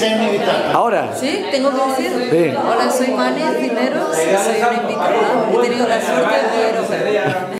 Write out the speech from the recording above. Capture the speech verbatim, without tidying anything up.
Ahora. Sí, tengo que decir. Sí. Hola, soy Mani Cineros, soy una invitada. He tenido la suerte de poder